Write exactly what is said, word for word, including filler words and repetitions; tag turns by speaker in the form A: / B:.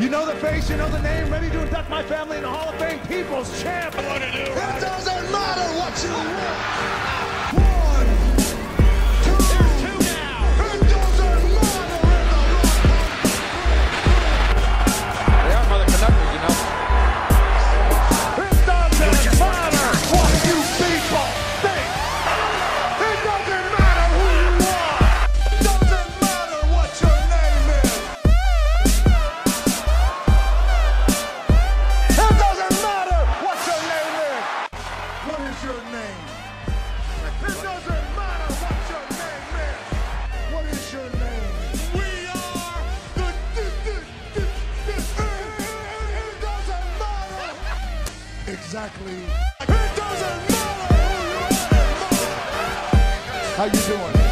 A: You know the face, you know the name, ready to induct my family in the Hall of Fame, People's Champ. I want to do it. It doesn't matter what you want. One, two, There's two now. It doesn't matter in the
B: They are mother conductors, you know.
A: It doesn't matter what you people think. It doesn't matter who you are. It doesn't matter what your name is. It doesn't matter what your name is. What is your name? It doesn't matter what your name is. What is your name? We are the. It doesn't matter. Exactly. It doesn't matter who you are. How you doing?